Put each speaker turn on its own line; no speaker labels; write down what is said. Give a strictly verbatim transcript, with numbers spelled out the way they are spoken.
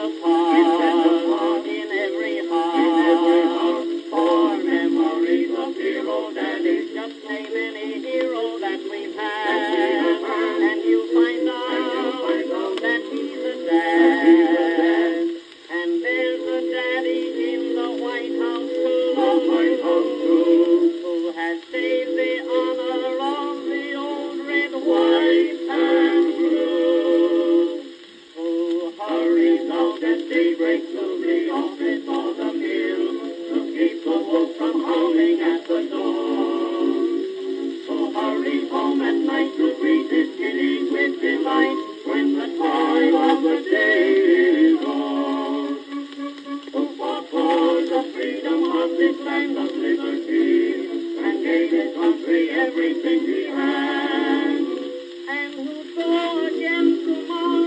apart in every heart. For memories of heroes, and it's just name any hero that we've had, and you'll find out that he's a dad. And there's a daddy in the White House too, who has saved the honor of the old red, white, and blue, who hurries out at daybreak to the office or the mill, to keep the wolf from howling at the door, who hurries home at night to greet his kiddies with delight when the toil of the day is o'er, who fought for the freedom of this land of liberty and gave his country everything he had, and who'd go again tomorrow